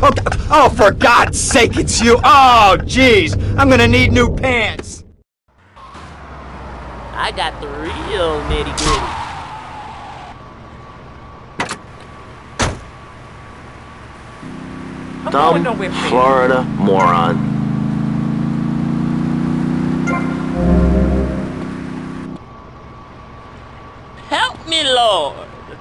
Oh, oh, for God's sake, it's you! Oh, jeez! I'm gonna need new pants! I got the real nitty-gritty. Dumb Florida moron. Help me, Lord!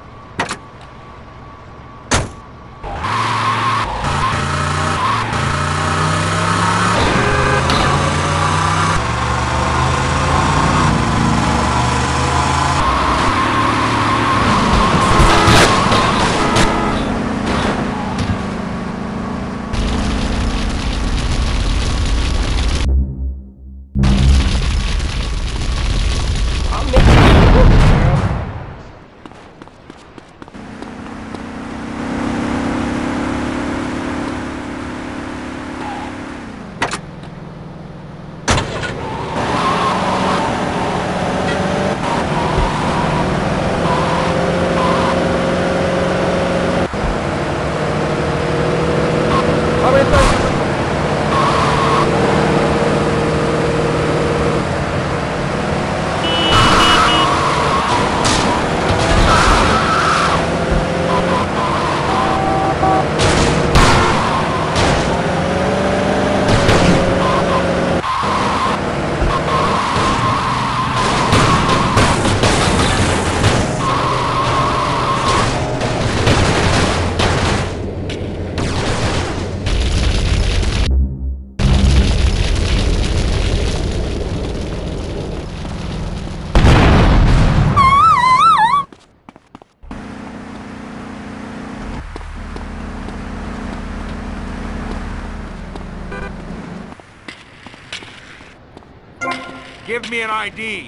Give me an ID.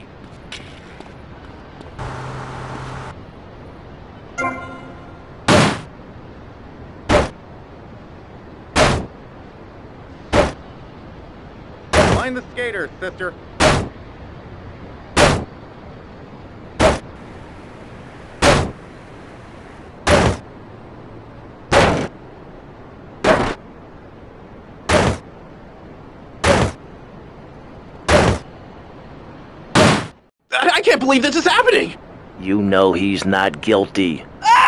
Find the skater, sister. I can't believe this is happening! You know he's not guilty.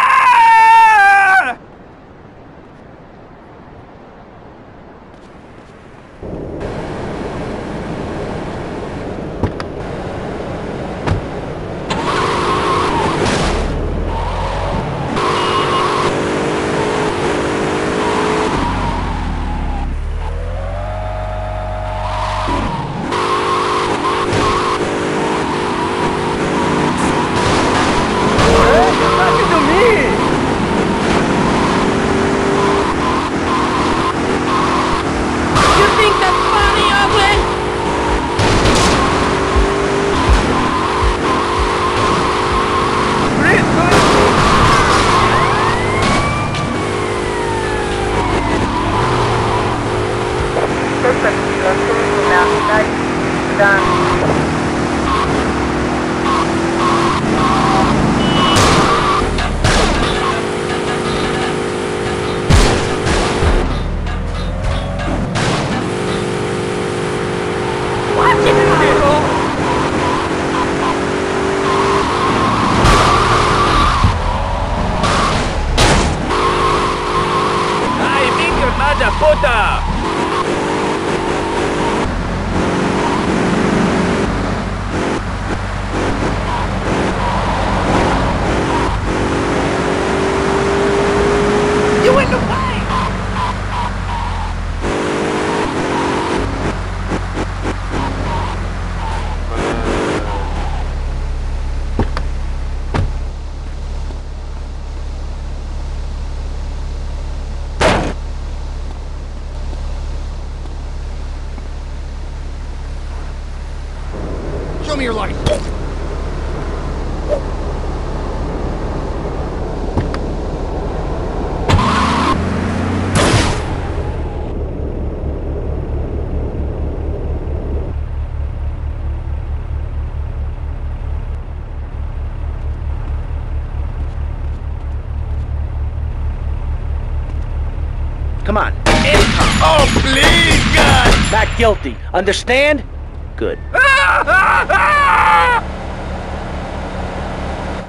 Show me your license. Come on. Income. Oh, please, God! Not guilty. Understand? Good. Ah!